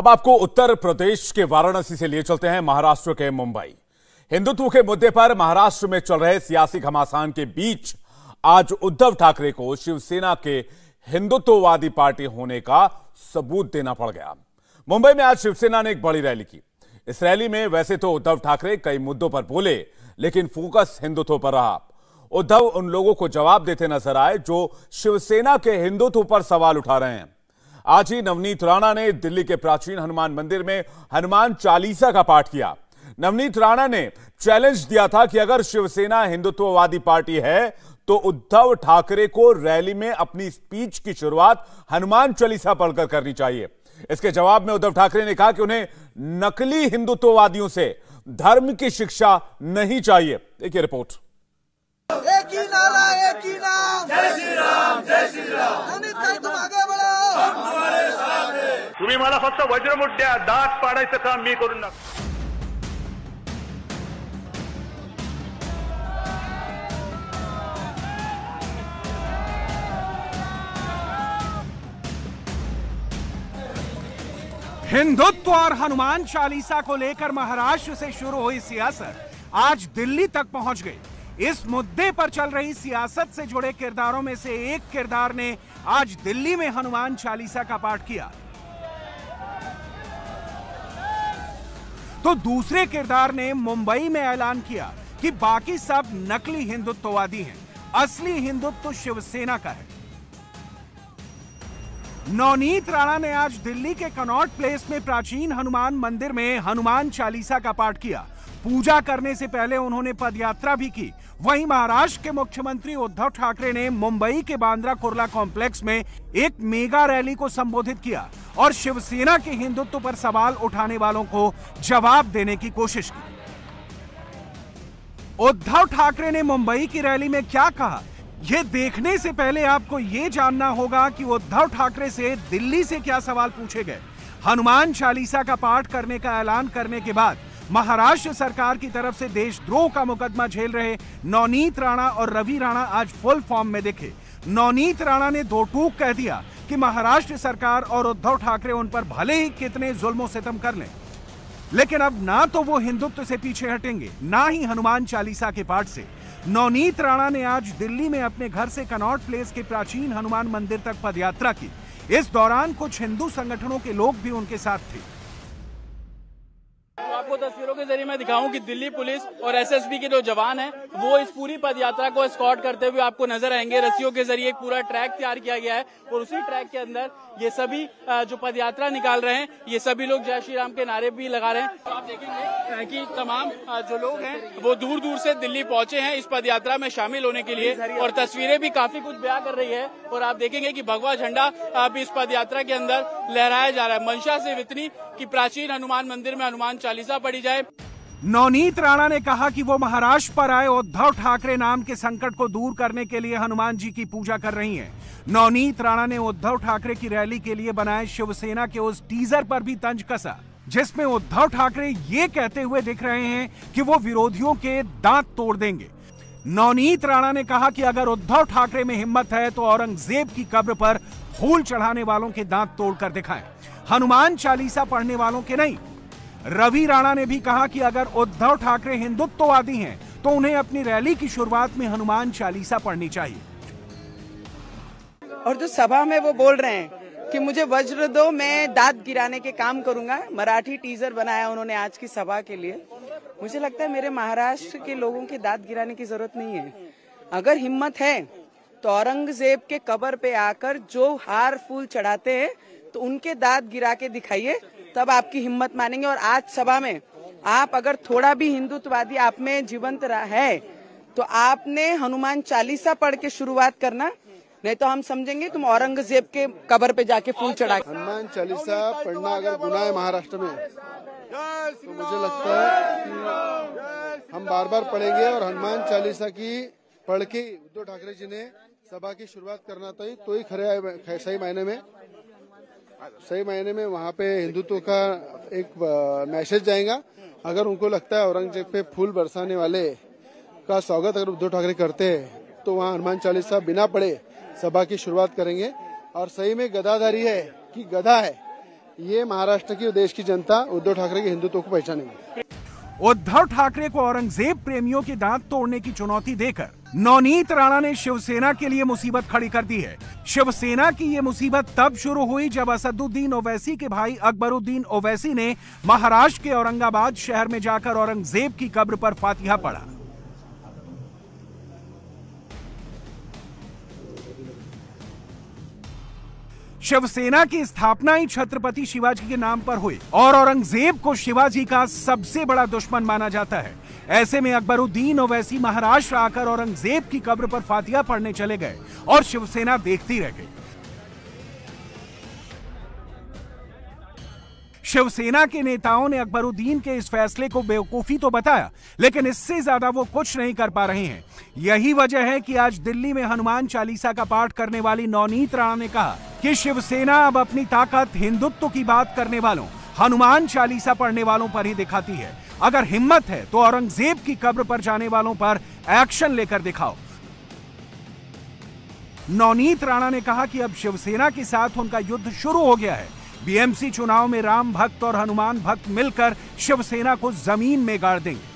अब आपको उत्तर प्रदेश के वाराणसी से लिए चलते हैं महाराष्ट्र के मुंबई। हिंदुत्व के मुद्दे पर महाराष्ट्र में चल रहे सियासी घमासान के बीच आज उद्धव ठाकरे को शिवसेना के हिंदुत्ववादी पार्टी होने का सबूत देना पड़ गया। मुंबई में आज शिवसेना ने एक बड़ी रैली की। इस रैली में वैसे तो उद्धव ठाकरे कई मुद्दों पर बोले, लेकिन फोकस हिंदुत्व पर रहा। उद्धव उन लोगों को जवाब देते नजर आए जो शिवसेना के हिंदुत्व पर सवाल उठा रहे हैं। आज ही नवनीत राणा ने दिल्ली के प्राचीन हनुमान मंदिर में हनुमान चालीसा का पाठ किया। नवनीत राणा ने चैलेंज दिया था कि अगर शिवसेना हिंदुत्ववादी पार्टी है तो उद्धव ठाकरे को रैली में अपनी स्पीच की शुरुआत हनुमान चालीसा पढ़कर करनी चाहिए। इसके जवाब में उद्धव ठाकरे ने कहा कि उन्हें नकली हिंदुत्ववादियों से धर्म की शिक्षा नहीं चाहिए। देखिए रिपोर्ट। एक ही नारा, एक ही नाम, जय श्री राम, जय श्री राम। नवनीत ताई तुम आगे बढ़ो, हम तुम्हारे साथ हैं। तुम्ही मला फक्त वज्रमुठ्या दात पाडायचं काम मी करून नका। हिंदुत्व और हनुमान चालीसा को लेकर महाराष्ट्र से शुरू हुई सियासत आज दिल्ली तक पहुंच गई। इस मुद्दे पर चल रही सियासत से जुड़े किरदारों में से एक किरदार ने आज दिल्ली में हनुमान चालीसा का पाठ किया, तो दूसरे किरदार ने मुंबई में ऐलान किया कि बाकी सब नकली हिंदुत्ववादी हैं, असली हिंदुत्व शिवसेना का है। नवनीत राणा ने आज दिल्ली के कनॉट प्लेस में प्राचीन हनुमान मंदिर में हनुमान चालीसा का पाठ किया। पूजा करने से पहले उन्होंने पदयात्रा भी की। वहीं महाराष्ट्र के मुख्यमंत्री उद्धव ठाकरे ने मुंबई के बांद्रा कुर्ला कॉम्प्लेक्स में एक मेगा रैली को संबोधित किया और शिवसेना के हिंदुत्व पर सवाल उठाने वालों को जवाब देने की कोशिश की। उद्धव ठाकरे ने मुंबई की रैली में क्या कहा, यह देखने से पहले आपको यह जानना होगा कि उद्धव ठाकरे से दिल्ली से क्या सवाल पूछे गए। हनुमान चालीसा का पाठ करने का ऐलान करने के बाद महाराष्ट्र सरकार की तरफ से देशद्रोह का मुकदमा झेल रहे नवनीत राणा और रवि राणा आज फुल फॉर्म में दिखे। नवनीत राणा ने दो टूक कह दिया कि महाराष्ट्र सरकार और उद्धव ठाकरे उन पर भले ही कितने जुल्म सितम कर लें, लेकिन अब ना तो वो हिंदुत्व से पीछे हटेंगे, ना ही हनुमान चालीसा के पाठ से। नवनीत राणा ने आज दिल्ली में अपने घर से कनॉट प्लेस के प्राचीन हनुमान मंदिर तक पदयात्रा की। इस दौरान कुछ हिंदू संगठनों के लोग भी उनके साथ थे। आपको तस्वीरों के जरिए मैं दिखाऊं कि दिल्ली पुलिस और एसएसबी के जो जवान हैं वो इस पूरी पदयात्रा को एस्कॉर्ट करते हुए आपको नजर आएंगे। रस्सियों के जरिए एक पूरा ट्रैक तैयार किया गया है और उसी ट्रैक के अंदर ये सभी जो पदयात्रा निकाल रहे हैं, ये सभी लोग जय श्री राम के नारे भी लगा रहे हैं। आप देखेंगे कि तमाम जो लोग हैं वो दूर दूर से दिल्ली पहुंचे हैं इस पदयात्रा में शामिल होने के लिए और तस्वीरें भी काफी कुछ बयां कर रही है। और आप देखेंगे कि भगवा झंडा अब इस पदयात्रा के अंदर लहराया जा रहा है। मंशा से इतनी कि प्राचीन हनुमान मंदिर में हनुमान चालीसा पढ़ी जाए। नवनीत राणा ने कहा कि वो महाराष्ट्र पर आए उद्धव ठाकरे नाम के संकट को दूर करने के लिए हनुमान जी की पूजा कर रही हैं। नवनीत राणा ने उद्धव ठाकरे की रैली के लिए बनाए शिवसेना के उस टीजर पर भी तंज कसा, जिसमें उद्धव ठाकरे ये कहते हुए दिख रहे हैं कि वो विरोधियों के दांत तोड़ देंगे। नवनीत राणा ने कहा कि अगर उद्धव ठाकरे में हिम्मत है तो औरंगजेब की कब्र पर फूल चढ़ाने वालों के दांत तोड़कर दिखाएं, हनुमान चालीसा पढ़ने वालों के नहीं। रवि राणा ने भी कहा कि अगर उद्धव ठाकरे हिंदुत्ववादी हैं तो उन्हें अपनी रैली की शुरुआत में हनुमान चालीसा पढ़नी चाहिए। और जो सभा में वो बोल रहे हैं कि मुझे वज्र दो, मैं दांत गिराने के काम करूंगा, मराठी टीजर बनाया उन्होंने आज की सभा के लिए। मुझे लगता है मेरे महाराष्ट्र के लोगों के दांत गिराने की जरूरत नहीं है। अगर हिम्मत है तो औरंगजेब के कब्र पे आकर जो हार फूल चढ़ाते हैं तो उनके दांत गिरा के दिखाइए, तब आपकी हिम्मत मानेंगे। और आज सभा में आप अगर थोड़ा भी हिंदुत्ववादी आप में जीवंत है तो आपने हनुमान चालीसा पढ़ के शुरुआत करना, नहीं तो हम समझेंगे तुम औरंगजेब के कब्र पे जाके फूल चढ़ा। हनुमान चालीसा पढ़ना अगर गुनाह है महाराष्ट्र में तो मुझे लगता है कि हम बार बार पढ़ेंगे और हनुमान चालीसा की पढ़ के उद्धव ठाकरे जी ने सभा की शुरुआत करना तो ही खरे सही मायने में वहाँ पे हिंदुत्व का एक मैसेज जाएगा। अगर उनको लगता है औरंगजेब पे फूल बरसाने वाले का स्वागत अगर उद्धव ठाकरे करते हैं तो वहाँ हनुमान चालीसा बिना पढ़े सभा की शुरुआत करेंगे। और सही में गदाधारी है कि गधा है ये महाराष्ट्र की और देश की जनता उद्धव ठाकरे के हिंदुत्व को पहचानेंगे। उद्धव ठाकरे को औरंगजेब प्रेमियों के दांत तोड़ने की चुनौती देकर नवनीत राणा ने शिवसेना के लिए मुसीबत खड़ी कर दी है। शिवसेना की ये मुसीबत तब शुरू हुई जब असदुद्दीन ओवैसी के भाई अकबरुद्दीन ओवैसी ने महाराष्ट्र के औरंगाबाद शहर में जाकर औरंगजेब की कब्र पर फातिहा पढ़ा। शिवसेना की स्थापना ही छत्रपति शिवाजी के नाम पर हुई और औरंगजेब को शिवाजी का सबसे बड़ा दुश्मन माना जाता है। ऐसे में अकबरुद्दीन ओवैसी महाराष्ट्र आकर औरंगजेब की कब्र पर फातिहा पढ़ने चले गए और शिवसेना देखती रह गई। शिवसेना के नेताओं ने अकबरुद्दीन के इस फैसले को बेवकूफी तो बताया, लेकिन इससे ज्यादा वो कुछ नहीं कर पा रहे हैं। यही वजह है कि आज दिल्ली में हनुमान चालीसा का पाठ करने वाली नवनीत राणा ने कहा कि शिवसेना अब अपनी ताकत हिंदुत्व की बात करने वालों, हनुमान चालीसा पढ़ने वालों पर ही दिखाती है। अगर हिम्मत है तो औरंगजेब की कब्र पर जाने वालों पर एक्शन लेकर दिखाओ। नवनीत राणा ने कहा कि अब शिवसेना के साथ उनका युद्ध शुरू हो गया है। बीएमसी चुनाव में राम भक्त और हनुमान भक्त मिलकर शिवसेना को जमीन में गाड़ देंगे।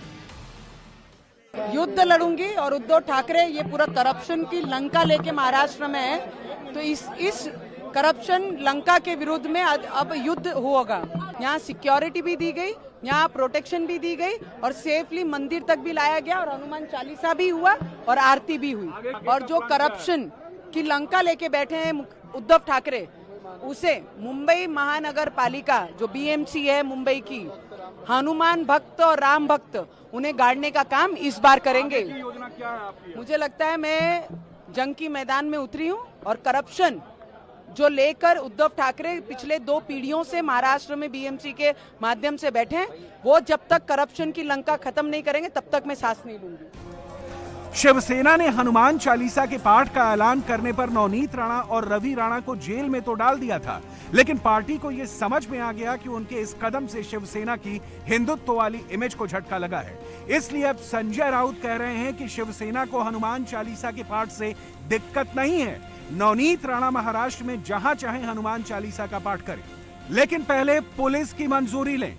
युद्ध लड़ूंगी और उद्धव ठाकरे ये पूरा करप्शन की लंका लेके महाराष्ट्र में है, तो इस करप्शन लंका के विरुद्ध में अब युद्ध होगा। यहाँ सिक्योरिटी भी दी गई, यहाँ प्रोटेक्शन भी दी गई और सेफली मंदिर तक भी लाया गया और हनुमान चालीसा भी हुआ और आरती भी हुई। और जो करप्शन की लंका लेके बैठे हैं उद्धव ठाकरे, उसे मुंबई महानगर पालिका जो बीएमसी है मुंबई की, हनुमान भक्त और राम भक्त उन्हें गाड़ने का काम इस बार करेंगे। मुझे लगता है मैं जंग की मैदान में उतरी हूं और करप्शन जो लेकर उद्धव ठाकरे पिछले 2 पीढ़ियों से महाराष्ट्र में बीएमसी के माध्यम से बैठे हैं, वो जब तक करप्शन की लंका खत्म नहीं करेंगे तब तक मैं सांस नहीं लूंगी। शिवसेना ने हनुमान चालीसा के पाठ का ऐलान करने पर नवनीत राणा और रवि राणा को जेल में तो डाल दिया था, लेकिन पार्टी को यह समझ में आ गया कि उनके इस कदम से शिवसेना की हिंदुत्व वाली इमेज को झटका लगा है। इसलिए अब संजय राउत कह रहे हैं कि शिवसेना को हनुमान चालीसा के पाठ से दिक्कत नहीं है। नवनीत राणा महाराष्ट्र में जहां चाहे हनुमान चालीसा का पाठ करें, लेकिन पहले पुलिस की मंजूरी लें।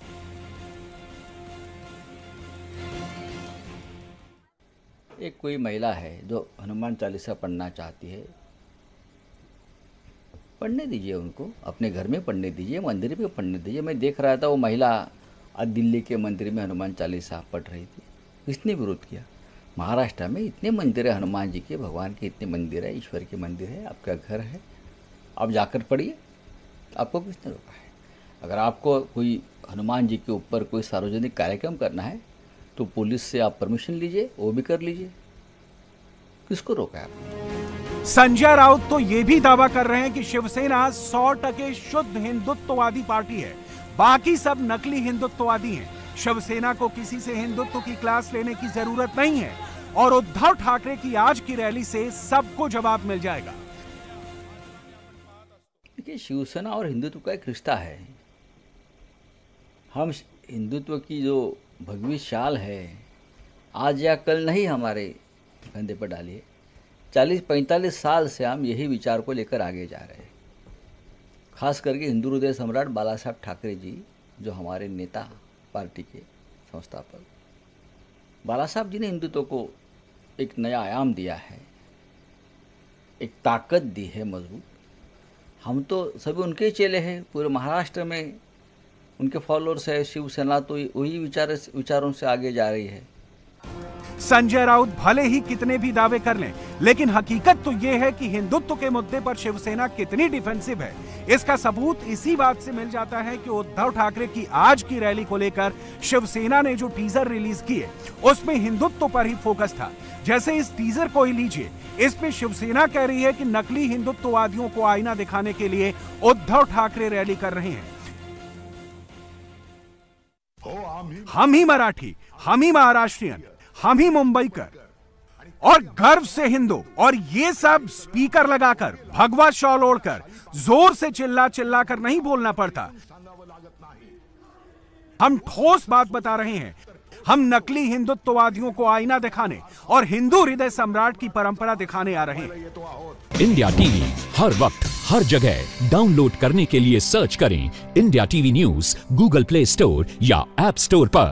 एक कोई महिला है जो हनुमान चालीसा पढ़ना चाहती है, पढ़ने दीजिए उनको, अपने घर में पढ़ने दीजिए, मंदिर में पढ़ने दीजिए। मैं देख रहा था वो महिला आज दिल्ली के मंदिर में हनुमान चालीसा पढ़ रही थी। किसने विरोध किया? महाराष्ट्र में इतने मंदिर है हनुमान जी के, भगवान के इतने मंदिर है, ईश्वर के मंदिर है, आपका घर है, आप जाकर पढ़िए। आपको किसने रोका है? अगर आपको कोई हनुमान जी के ऊपर कोई सार्वजनिक कार्यक्रम करना है तो पुलिस से आप परमिशन लीजिए, वो भी कर लीजिए। किसको रोका है आपने? संजय राउत तो ये भी दावा कर रहे हैं कि शिवसेना 100% शुद्ध हिंदुत्ववादी पार्टी है, बाकी सब नकली हिंदुत्ववादी हैं। शिवसेना को किसी से हिंदुत्व की क्लास लेने की जरूरत नहीं है और उद्धव ठाकरे की आज की रैली से सबको जवाब मिल जाएगा। देखिए, शिवसेना और हिंदुत्व का एक रिश्ता है। हम हिंदुत्व की जो भगवी शाल है आज या कल नहीं हमारे कंधे पर डाली है। 40-45 साल से हम यही विचार को लेकर आगे जा रहे हैं। खास करके हिंदू हृदय सम्राट बाला साहब ठाकरे जी, जो हमारे नेता पार्टी के संस्थापक, बाला साहब जी ने हिंदुत्व को एक नया आयाम दिया है, एक ताकत दी है मजबूत। हम तो सभी उनके चेले हैं, पूरे महाराष्ट्र में उनके फॉलोअर्स है। शिवसेना तो वही विचारों से आगे जा रही है। संजय राउत भले ही कितने भी दावे कर लें, लेकिन हकीकत तो यह है कि हिंदुत्व के मुद्दे पर शिवसेना कितनी डिफेंसिव है, इसका सबूत इसी बात से मिल जाता है कि उद्धव ठाकरे की आज की रैली को लेकर शिवसेना ने जो टीजर रिलीज किए उसमें हिंदुत्व पर ही फोकस था। जैसे इस टीजर को ही लीजिए, इसमें शिवसेना कह रही है कि नकली हिंदुत्ववादियों को आईना दिखाने के लिए उद्धव ठाकरे रैली कर रहे हैं। हम ही मराठी, हम ही महाराष्ट्रियन, हम ही मुंबईकर और गर्व से हिंदू, और ये सब स्पीकर लगाकर, भगवा शॉल ओढ़कर, जोर से चिल्ला कर नहीं बोलना पड़ता। हम ठोस बात बता रहे हैं। हम नकली हिंदुत्ववादियों को आईना दिखाने और हिंदू हृदय सम्राट की परंपरा दिखाने आ रहे हैं। इंडिया टीवी हर वक्त हर जगह डाउनलोड करने के लिए सर्च करें India TV news Google Play Store या ऐप स्टोर पर।